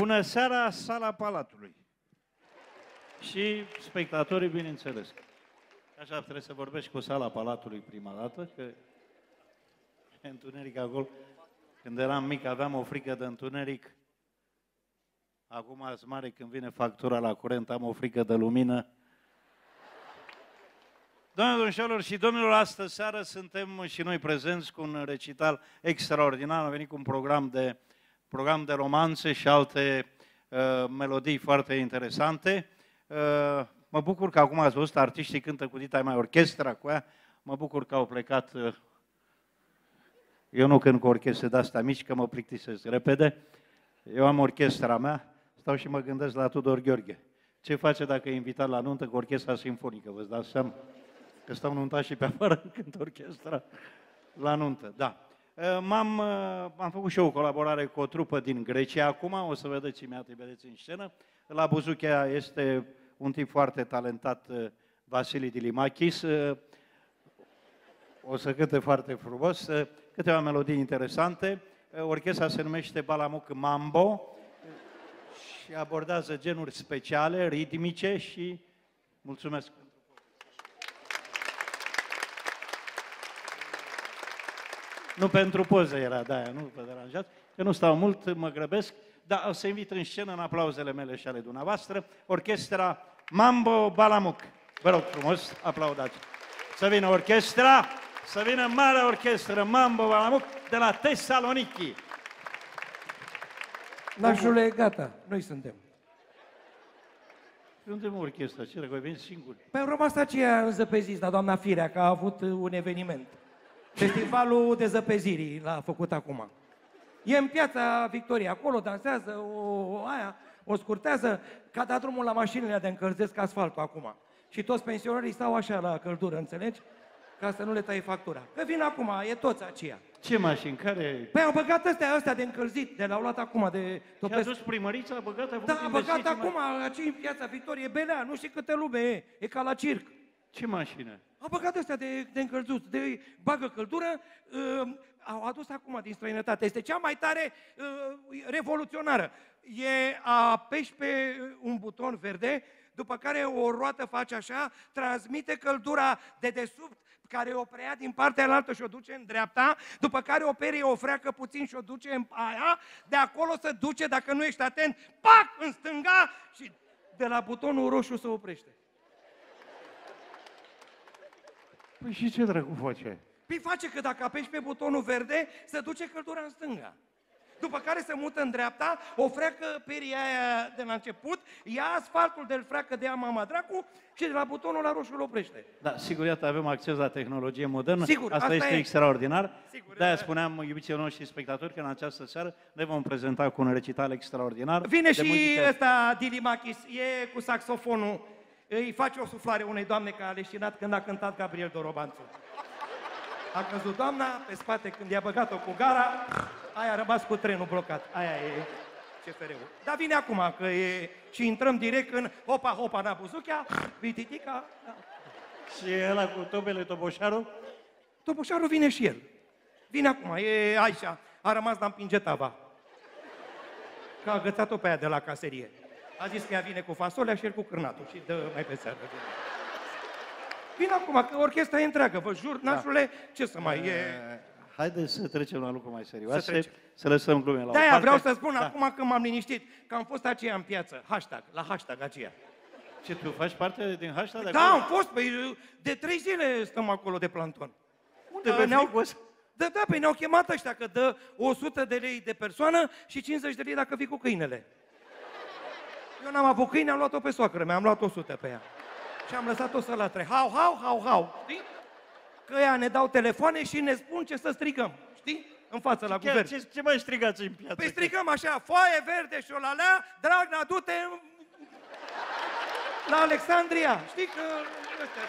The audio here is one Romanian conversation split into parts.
Bună seara, Sala Palatului. Și spectatorii, bineînțeles. Așa trebuie să vorbești cu Sala Palatului prima dată, că e întuneric acolo. Când eram mic aveam o frică de întuneric. Acum azi mare, când vine factura la curent, am o frică de lumină. Doamnelor și domnilor, astă seară suntem și noi prezenți cu un recital extraordinar. Am venit cu un program de romanțe și alte melodii foarte interesante. Mă bucur că acum ați văzut, artiștii cântă cu dita mai orchestra cu ea. Mă bucur că au plecat. Eu nu cânt cu orchestre de-astea mici, că mă plictisesc repede. Eu am orchestra mea, stau și mă gândesc la Tudor Gheorghe. Ce face dacă e invitat la nuntă cu orchestra simfonică? Vă dați seama că stau nuntați și pe afară cânt orchestra la nuntă. Da. Am făcut și eu o colaborare cu o trupă din Grecia acum, o să vedeți imediat, îi vedeți în scenă. La Buzuchea este un tip foarte talentat, Vasili Dilimachis, o să cânte foarte frumos, câteva melodii interesante. Orchestra se numește Balamuc Mambo și abordează genuri speciale, ritmice și mulțumesc. Nu pentru poză era, de-aia, nu vă deranjați, că nu stau mult, mă grăbesc, dar o să invit în scenă, în aplauzele mele și ale dumneavoastră, orchestra Mambo Balamuc. Vă rog frumos, aplaudați. Să vină orchestra, să vină marea orchestră Mambo Balamuc de la Tesaloniki. Nașule, gata, noi suntem. Suntem orchestra, ce răgoi, veni singuri. Păi au rămas aceea înzăpeziți la doamna Firea, că a avut un eveniment. Festivalul de zăpezirii l-a făcut acum. E în Piața Victoriei, acolo dansează, o scurtează, că a dat drumul la mașinile de încălzesc asfaltul acum. Și toți pensionarii stau așa la căldură, înțelegi? Ca să nu le taie factura. Că vin acum, e toți aceia. Ce mașini? Care? Păi au băgat astea de încălzit, de l-au luat acum de topesc. Și a dus primărița, a băgat, a făcut Da, a băgat acum, mai... aici în Piața Victoriei, belea, nu știu câte lume e ca la circ. Ce mașină? Au băgat astea de încălzut, de bagă căldură, au adus acum din străinătate. Este cea mai tare revoluționară. Apeși pe un buton verde, după care o roată face așa, transmite căldura de desubt, care o preia din partea alaltă și o duce în dreapta, după care o perie, o freacă puțin și o duce în aia, de acolo se duce, dacă nu ești atent, pac, în stânga și de la butonul roșu se oprește. Păi și ce dracu face? Păi face că dacă apeși pe butonul verde, se duce căldura în stânga. După care se mută în dreapta, o freacă peria aia de la început, ia asfaltul de-l freacă de ea mama dracu și de la butonul la roșu îl oprește. Da, sigur, iată, avem acces la tehnologie modernă. Sigur, asta este extraordinar. Sigur, de-aia spuneam, iubiților noștri spectatori, că în această seară ne vom prezenta cu un recital extraordinar. Vine și ăsta, Dilimachis, e cu saxofonul, îi face o suflare unei doamne că a leșinat când a cântat Gabriel Dorobanțu. A căzut doamna pe spate când i-a băgat-o cu gara, aia a rămas cu trenul blocat. Aia e CFR-ul. Dar vine acum, că e... și intrăm direct în hopa-hopa na Buzuchea, vititica... Da. Și ăla cu tobele Toboșaru? Toboșaru vine și el. Vine acum, e Aisha, a rămas la împingetava. Că a agățat-o pe aia de la caserie. A zis că ea vine cu fasolea și el cu cârnatul și dă mai pe seară. Vine acum, că orchestra e întreagă, vă jur, nașule, ce să mai e... Haideți să trecem la lucruri mai serioase, să lăsăm glumele la o parte. De-aia vreau să spun acum că m-am liniștit, că am fost aceea în piață, la hashtag aceea. Ce, tu faci parte din hashtag? Da, am fost, păi de 3 zile stăm acolo de planton. Unde ne-au... Da, păi ne-au chemat ăștia, că dă 100 de lei de persoană și 50 de lei dacă vii cu câinele. Eu n-am avut câine, am luat-o pe soacră mea, am luat 100 pe ea. Și am lăsat-o să latre. Hau, știi? Că ea ne dau telefoane și ne spun ce să strigăm, știi? În față la guvern. Ce mai strigați în piață? Păi strigăm așa, foaie verde și olalea, Dragnea, du-te la Alexandria. Știi că ăstea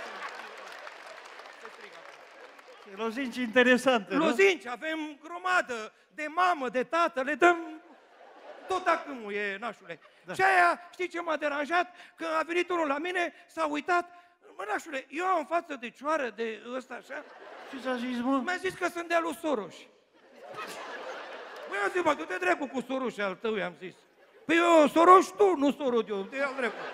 sunt. Lozinci interesante, Lozinci, avem gromadă de mamă, de tată, le dăm tot acâmul e, nașule. Da. Și aia, știi ce m-a deranjat? Că a venit unul la mine, s-a uitat, mă, nașule, eu am față de cioară, de ăsta, așa. Ce ți-a zis, mă? Mi-a zis că sunt de-a lui Soros. Băi, am zis, mă, du-te dracu cu Soros al tău, i-am zis. Păi eu soroși tu, nu sorod eu. De al drept.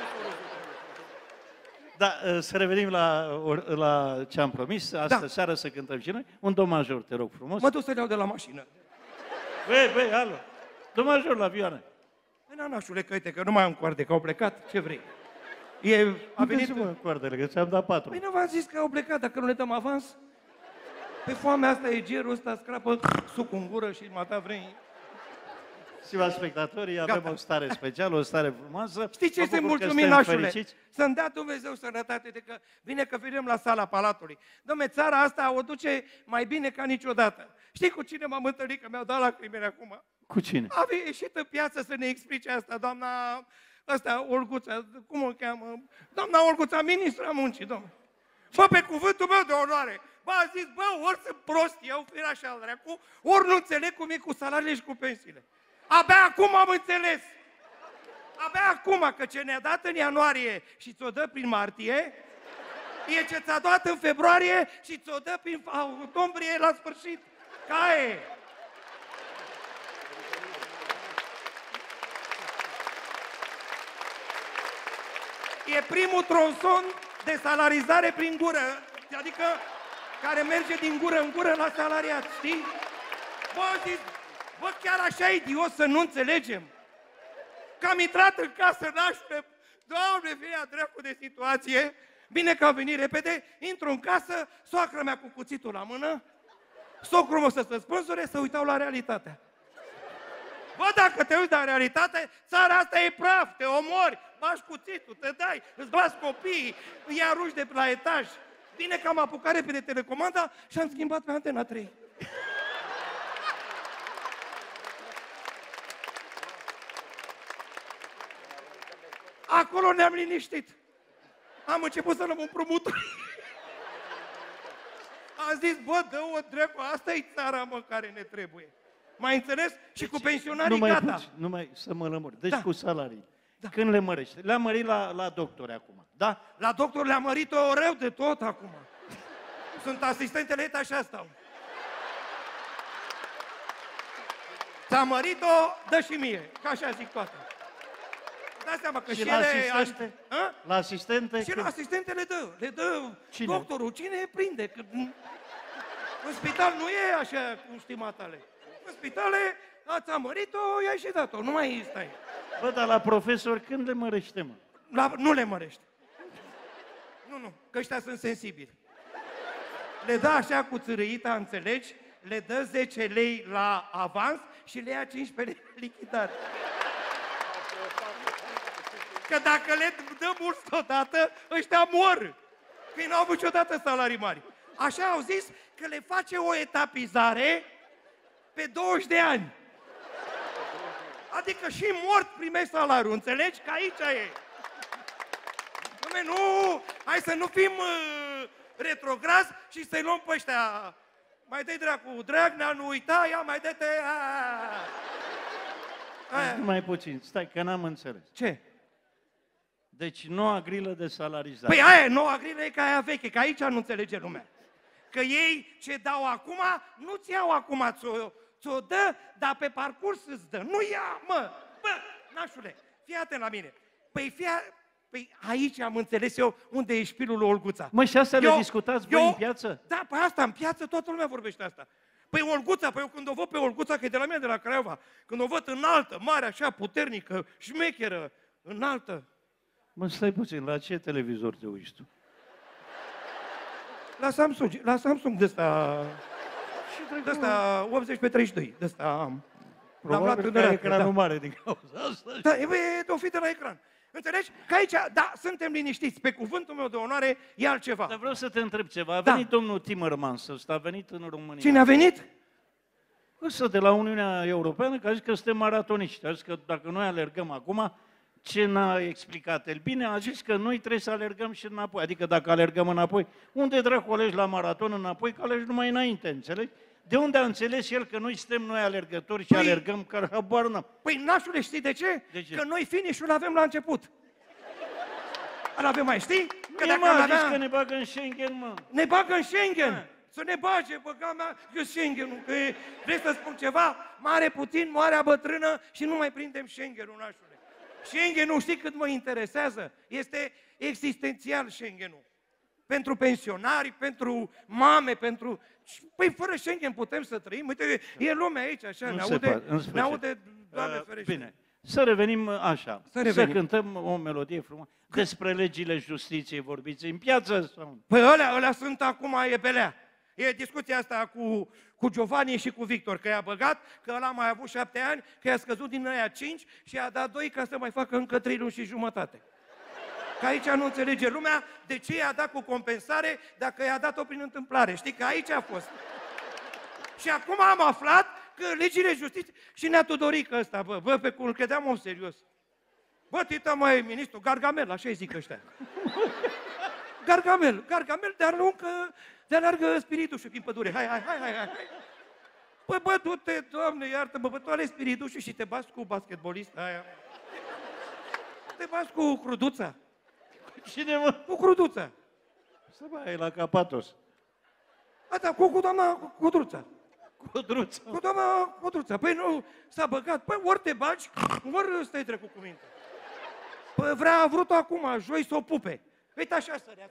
Da, să revenim la ce am promis, astă seară să cântăm și noi. Un do major, te rog frumos. Mă duc să le iau de la mașină. Băi, alo, do major la vioană. Păi, nanașule, că uite, că nu mai am coarde, că au plecat, ce vrei? A venit... Mă, coardele, că ți-am dat 4. Păi nu v-am zis că au plecat, dacă nu le dăm avans? Pe foamea asta e gerul ăsta, scrapă sucul în gură și mata vrei. Stimați spectatorii, avem o stare specială, o stare frumoasă. Știi ce este mulțumit, nașule? Să-mi dea Dumnezeu sănătate de că vine că venim la sala Palatului. Dom'le, țara asta o duce mai bine ca niciodată. Știi cu cine m-am întâlnit, că mi-au dat lacrimile acum? Cu cine? A ieșit în piață să ne explice asta, doamna, Olguța, cum o cheamă? Doamna Olguța, ministra muncii, domnule. Bă, pe cuvântul meu de onoare, bă, a zis, bă, ori sunt prost eu, fiind așa al dracu, ori nu înțeleg cum e cu salariile și cu pensiile. Abia acum am înțeles. Abia acum, că ce ne-a dat în ianuarie și ți-o dă prin martie, e ce ți-a dat în februarie și ți-o dă prin octombrie la sfârșit. Ca e. E primul tronson de salarizare prin gură, adică care merge din gură în gură la salariat, știi? Bă, chiar așa idiot să nu înțelegem? Că am intrat în casă, nașule, Doamne, vine dracu de situație, bine că am venit repede, intru în casă, soacră mea cu cuțitul la mână, socrul mă să se spânzure, să uitau la realitatea. Bă, dacă te uiți la realitate, țara asta e praf, te omori, bași cuțitul, te dai, îți bați copiii, îi arunci de la etaj. Bine că am apucat repede telecomanda și am schimbat pe Antena 3. Acolo ne-am liniștit. Am început să luăm împrumuturi. Am zis, bă, dă-o dracu, asta e țara, mă, care ne trebuie. M-ai înțeles? Și deci, cu pensionarii gata. Numai să mă lămuri. Deci cu salarii. Da. Când le mărești? Le-am mărit la doctori acum, da? La doctor le-am mărit-o rău de tot acum. Sunt asistentele, uite așa stau. Ți-a mărit-o, dă și mie, că așa zic toate. Dați seama că și la asistente? La asistente? Și la asistente le dă cine? Doctorul. Cine prinde? Că în spital nu e așa cum știi matale. În spitale, ți-a mărit-o, i-ai și dat-o, nu mai stai. Bă, dar la profesor când le mărește, mă? Nu le mărește. Nu, că ăștia sunt sensibili. Le dă așa cu țărâita, înțelegi? Le dă 10 lei la avans și le ia 15 lei lichidare. Că dacă le dă mulți odată, ăștia mor. Că ei n-au avut niciodată salarii mari. Așa au zis că le face o etapizare pe 20 de ani. Adică și mort primești salariul, înțelegi? Că aici e. Nu, hai să nu fim retrograzi și să-i luăm pe ăștia. Mai dai dracu, Dragnea, nu uita, ia mai dă-te. Mai puțin, stai, că n-am înțeles. Ce? Deci noua grilă de salarizare. Păi aia, noua grilă e ca aia veche, că aici nu înțelege lumea. Că ei ce dau acum, nu ți iau acum, ți-o dă, dar pe parcurs îți dă. Nu ia, mă! Bă, nașule, fii atent la mine. Păi aici am înțeles eu unde e șpilul lui Olguța. Mă, și asta le discutați voi în piață? Da, păi asta, în piață toată lumea vorbește asta. Păi Olguța, păi eu când o văd pe Olguța, că e de la mine, de la Craiova, când o văd înaltă, mare, așa, puternică, șmecheră, înaltă. Mă, stai puțin, la ce televizor te uiți tu? La Samsung de ăsta... De ăsta 80x32, de ăsta am. Probabil că ecranul mare din cauza asta. Da, e de-o fi de la ecran. Înțelegi? Că aici, da, suntem liniștiți. Pe cuvântul meu de onoare e altceva. Dar vreau să te întreb ceva. A venit domnul Timmermans ăsta, a venit în România. Cine a venit? Ăsta de la Uniunea Europeană, că a zis că suntem maratoniști. A zis că dacă noi alergăm acum, ce n-a explicat el bine, a zis că noi trebuie să alergăm și înapoi. Adică dacă alergăm înapoi, unde dracu alegi la maraton înapoi, că alegi numai înainte, înțelegi? De unde a înțeles el că noi suntem noi alergători și alergăm, că habar n-am? Păi, nașule, știi de ce? De ce? Că noi finish-ul avem la început. Îl avem mai, știi? Că dacă a zis că ne bagă în Schengen, mă. Ne bagă în Schengen. Să ne bage, băga mea, că Schengen-ul, că vrei să spun ceva? Mare puțin, moarea bătrână și nu mai prindem Schengen-ul, nașule. Schengen-ul, știi cât mă interesează? Este existențial Schengen-ul. Pentru pensionari, pentru mame, pentru... Păi fără Schengen putem să trăim? Uite, e lumea aici, așa, ne aude, Doamne ferește. Bine, să revenim așa, să cântăm o melodie frumoasă. Despre legile justiției vorbiți în piață? Sau? Păi ălea sunt acum, e belea. E discuția asta cu Giovanni și cu Victor, că i-a băgat, că ăla a mai avut 7 ani, că i-a scăzut din aia 5 și i-a dat 2 ca să mai facă încă 3 luni și jumătate. Că aici nu înțelege lumea de ce i-a dat cu compensare dacă i-a dat-o prin întâmplare. Știi că aici a fost. Și acum am aflat că legile justiției... Și Nea Tudorică ăsta, bă, pe cum îl credeam om serios. Bă, tita, mai ministru, Gargamel, așa-i zic ăștia. Gargamel, de aruncă, de alargă spiritușul prin pădure. Hai. Bă, du-te, Doamne, iartă-mă, bă, tu ales spiritușul și te bați cu basketbolista aia. Te bați cu cruduța. Cine, mă? Cu cruduța. Să mai la Capatos. Da, cu doamna Codruța. Codruța. Cu doamna Codruța. Păi nu, s-a băgat. Păi ori te bagi, ori stai trecut cu minte. Păi a vrut-o acum, joi să o pupe. Uite așa sărea.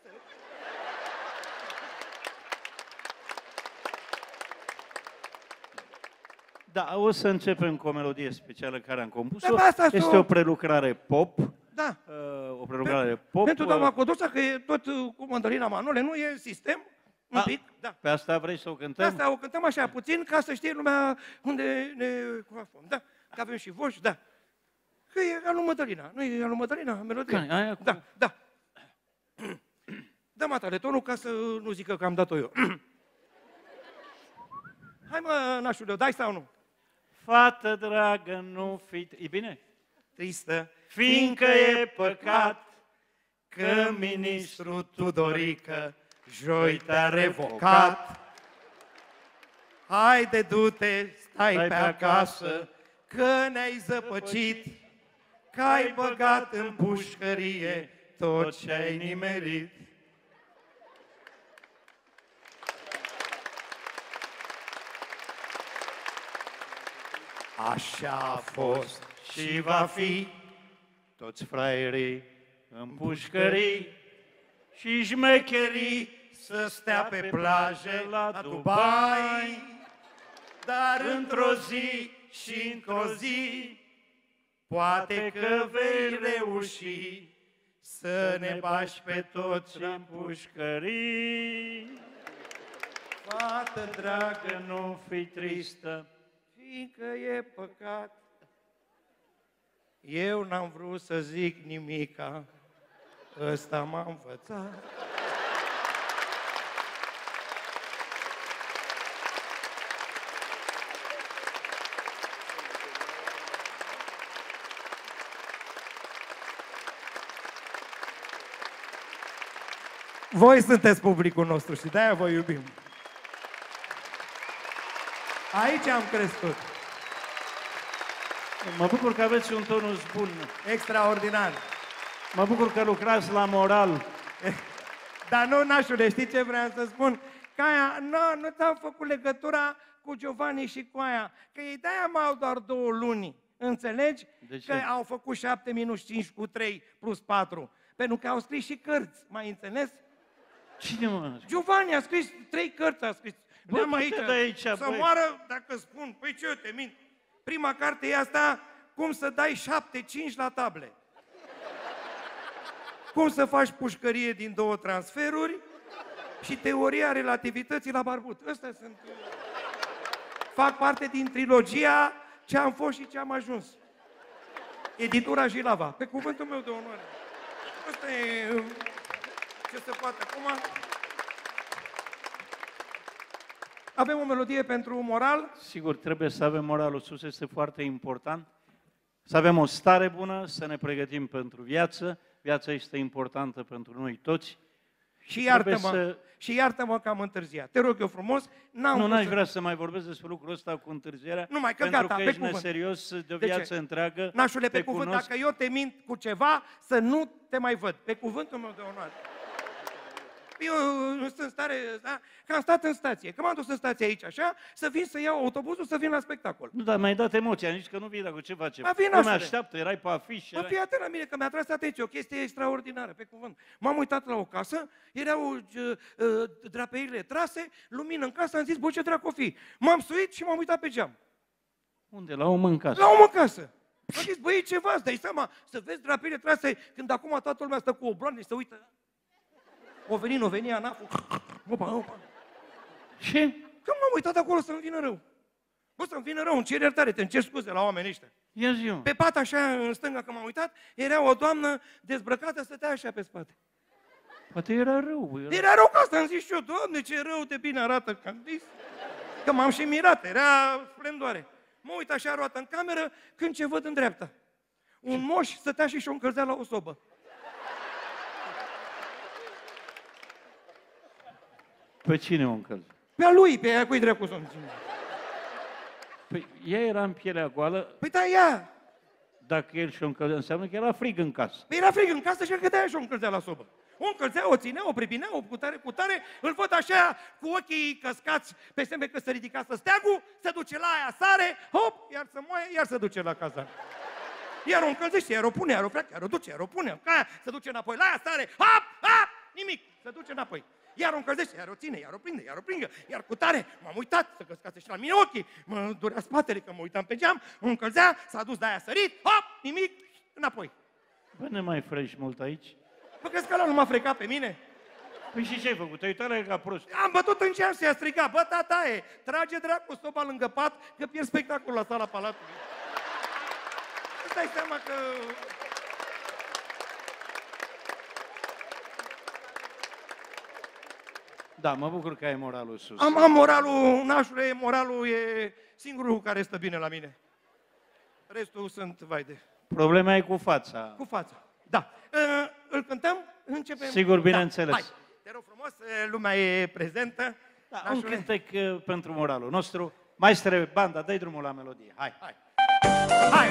Da, o să începem cu o melodie specială care am compus-o. Da, este o prelucrare pop. Da. O prelucrare pop. Pentru doamna Codruța, că e tot cu Mădălina Manole, nu e sistem, un pic, da. Pe asta vrei să o cântăm? Pe asta o cântăm așa puțin, ca să știe lumea unde ne coafăm. Da, că avem și voci, da. Că e al lui Mădălina, nu e al lui Mădălina, melodia. Aia cu... Da. Dă matale tonul ca să nu zică că am dat-o eu. Hai mă, nașule, dai sau nu? Fată dragă, nu fi... E bine? Tristă, fiindcă e păcat că ministrul Tudorică joi te-a revocat. Haide, du-te, stai pe acasă, că ne-ai zăpăcit, că ai băgat în pușcărie tot ce ai nimerit. Așa a fost și va fi, toți fraierii în pușcării și șmecherii să stea pe plaje la Dubai. Dar într-o zi și într-o zi, poate că vei reuși să ne bași pe toți în pușcării. Fată dragă, nu fi tristă, fiindcă e păcat. Eu n-am vrut să zic nimica, ăsta m-a învățat. Voi sunteți publicul nostru și de-aia vă iubim. Aici am crescut. Mă bucur că aveți un tonus bun. Extraordinar. Mă bucur că lucrați la moral. Dar nu, nașule, știi ce vreau să spun? Că aia, nu ți-am făcut legătura cu Giovanni și cu aia. Că ei de-aia mai au doar 2 luni. Înțelegi? De ce? Că au făcut 7 minus 5 cu 3 plus 4. Pentru că au scris și cărți, mai înțeles? Cine mă? Giovanni a scris 3 cărți, a scris. Bă, aici, să moară, dacă spun, păi ce, eu te mint. Prima carte e asta, cum să dai 7-5 la table. Cum să faci pușcărie din 2 transferuri și teoria relativității la barbut. Astea sunt... Fac parte din trilogia Ce am fost și ce am ajuns. Editura Jilava, pe cuvântul meu de onoare. Asta e ce se poate acum. Avem o melodie pentru moral. Sigur, trebuie să avem moralul sus, este foarte important. Să avem o stare bună, să ne pregătim pentru viață. Viața este importantă pentru noi toți. Și iartă-mă că am întârziat. Te rog eu frumos. N-aș vrea să mai vorbesc despre lucrul ăsta cu întârzierea. Numai că pentru gata, că pe ești cuvânt. neserios de o viață întreagă. Nașule, pe cuvânt, dacă eu te mint cu ceva, să nu te mai văd. Pe cuvântul meu de onoare. eu sunt în stare, da? Că am stat în stație, că m-am dus în stație aici, așa, să vin să iau autobuzul, să vin la spectacol. Nu, dar mi-ai dat emoția, nici că nu vii dacă ce facem. Mă, vin Nu mă astăzi. așteaptă, erai pe afiș. Mă, fii atent la mine, că mi-a tras atenție, o chestie extraordinară, pe cuvânt. M-am uitat la o casă, erau drapeirile trase, lumină în casă, am zis, bă, ce dracu o fi? M-am suit și m-am uitat pe geam. Unde? La om în casă. La om în casă. Am zis, băi, e ceva, îți dai seama, să vezi drapeirile trase, când acum toată lumea stă cu obloane și se uită. O veni ANAF-ul. Opa. Ce? Că m-am uitat acolo să-mi vină rău. Bă, să-mi vină rău, îmi cer iertare, te-mi cer scuze la oamenii ăștia. Ia zi eu. Pe pat așa, în stânga, când m-am uitat, era o doamnă dezbrăcată, stătea așa pe spate. Poate era rău. Era rău ca asta, am zis și eu, Doamne, ce rău de bine arată, că am zis. Că m-am și mirat, era splendoare. Mă uit așa roată în cameră, când ce văd în dreapta. Un moș stătea și-și-o încălzea la o sobă. Pe cine o încălzi? Pe a lui, pe aia cui dracu sunt. Păi ea era în pielea goală, Păi da, ea. dacă el și-o încălzea, înseamnă că era frig în casă. Păi era frig în casă și el cădea și-o încălzea la sobă. O încălzea, o ținea, o pripinea, o cu tare, îl văd așa, cu ochii căscați, pe semne că se ridicase steagul, se duce la aia, sare, hop, iar se moaie, iar se duce la cazare. Iar o încălzește, iar o pune, iar o pleacă, iar o duce, iar o pune, ca aia, se duce înapoi, la aia, sare, hop, nimic, se duce înapoi. Iar o încălzește, iar o ține, iar o prinde, iar o prindă, iar cu tare, m-am uitat, să căscase și la mine ochii, mă durea spatele, că mă uitam pe geam, o încălzea, s-a dus de aia sărit, hop, nimic, înapoi. Bă, ne mai frești mult aici? Bă, crezi că ăla nu m-a frecat pe mine? Păi și ce-ai făcut? Te-ai uitat la el ca prost. Am bătut în geam și i-a strigat, bă, tataie, trage dracu soba lângă pat, că pierd spectacolul la sala Palatului. Îți dai seama că... Da, mă bucur că ai moralul sus. Am moralul, nașule, moralul e singurul care stă bine la mine. Restul sunt, vai de... Problema e cu fața. Cu fața. Da. Îl cântăm? Începem? Sigur, bineînțeles. Da. Hai, te rog frumos, lumea e prezentă. Da, un cântec pentru moralul nostru. Maestre, banda, dă-i drumul la melodie. Hai.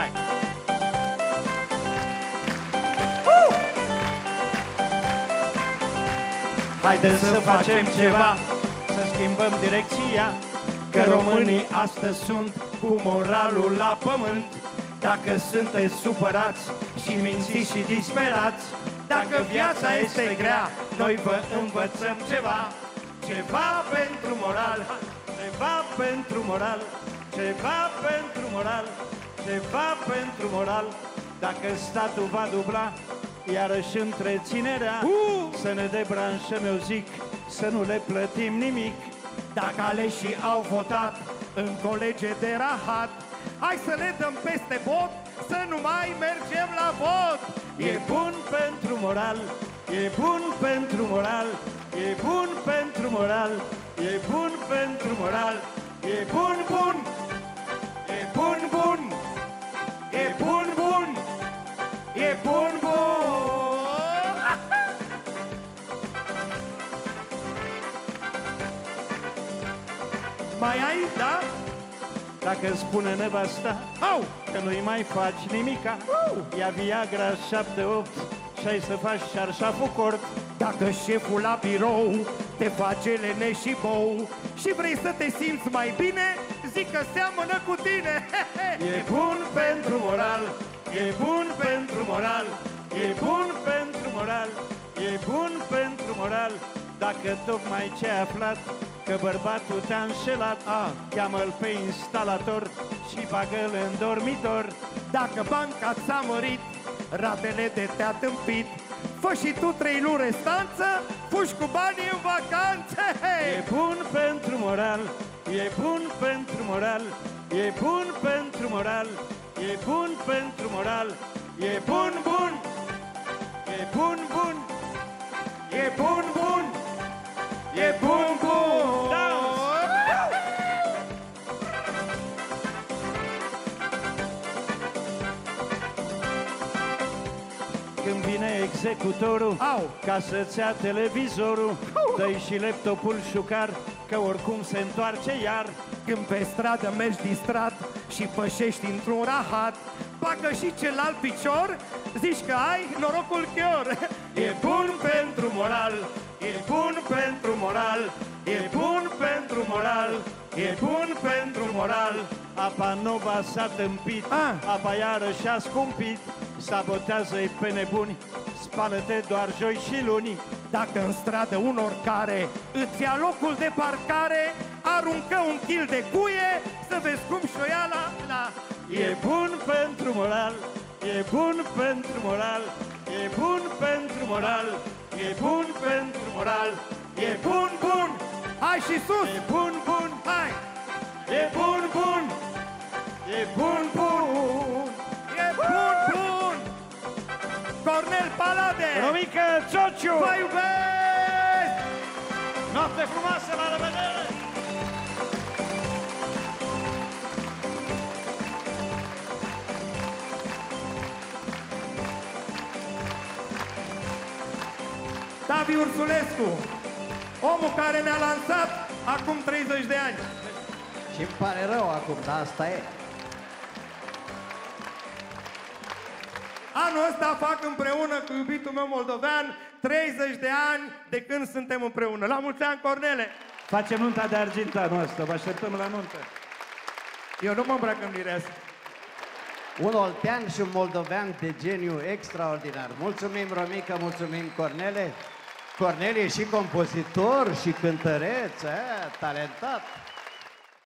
Haideți să facem ceva, să schimbăm direcția, că românii astăzi sunt cu moralul la pământ. Dacă sunteți supărați și mințiți și disperați, dacă viața este grea, noi vă învățăm ceva. Ceva pentru moral, ceva pentru moral, ceva pentru moral, ceva pentru moral. Dacă statul va dubla iarăși întreținerea, să ne debranșăm, eu zic, să nu le plătim nimic. Dacă aleșii au votat în colege de rahat, hai să le dăm peste bot, să nu mai mergem la vot. E bun pentru moral, e bun pentru moral, e bun pentru moral, e bun pentru moral, e bun, bun, e bun, bun, e bun, bun, e bun, bun. Mai ai, da? Dacă spune nevasta că nu-i mai faci nimica, ia Viagra 7-8 și ai să faci șarșaful cort. Dacă șeful la birou te face lene și bou și vrei să te simți mai bine, zic că seamănă cu tine. E bun pentru moral, e bun pentru moral, e bun pentru moral, e bun pentru moral. Dacă tocmai ce-ai aflat că bărbatul te-a înșelat, cheamă-l pe instalator și bagă-l în dormitor. Dacă banca ți-a mărit ratele de te-a tâmpit, fă și tu 3 luni restanță, fugi cu banii în vacanțe. E bun pentru moral, e bun pentru moral, e bun pentru moral, e bun pentru moral, e bun, bun, e bun, bun, e bun, bun, e bun, bun. Când vine executorul ca să-ți ia televizorul, dă-i și laptopul șucar, că oricum se întoarce iar. Când pe stradă mergi distrat și pășești într-un rahat, bagă și celălalt picior, zici că ai norocul chior. E bun pentru moral, e bun pentru moral, e bun pentru moral, e bun pentru moral. Apa nova s-a tâmpit, apa iarăși a scumpit, sabotează-i pe nebuni, spală-te doar joi și luni. Dacă în stradă unor care îți ia locul de parcare, aruncă un kil de cuie să vezi cum șoiala la... E bun pentru moral, e bun pentru moral, e bun pentru moral, e bun pentru moral, e bun, bun! Hai și sus! E bun, bun! Hai! E bun, bun! E bun, bun! E bun, bun! Cornel Palade! Romică Ciociu! Vă iubesc! Noapte frumoasă, la revedere! Tavi Ursulescu, omul care ne-a lansat acum 30 de ani. Și-mi pare rău acum, dar asta e. Anul ăsta fac împreună cu iubitul meu moldovean 30 de ani de când suntem împreună. La mulți ani, Cornele! Facem nunta de argint anul ăsta, vă așteptăm la nuntă. Eu nu mă îmbrac în mireasă. Un oltean și un moldovean de geniu extraordinar. Mulțumim, Romica, mulțumim, Cornele. Cornel e și compozitor și cântăreț, talentat.